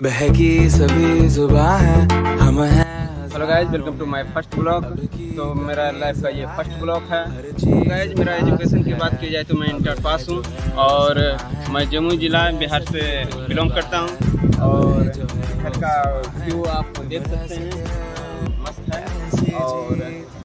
बहकी सभी जुबां है हम हैं। Hello guys, welcome to my first blog. तो मेरा लाइफ का ये फर्स्ट ब्लॉग है। तो गाइज, मेरा एजुकेशन की बात की जाए तो मैं इंटर पास हूँ और मैं जमुई ज़िला बिहार से बिलोंग करता हूँ। और घर का व्यू आप देख सकते हैं, मस्त है। और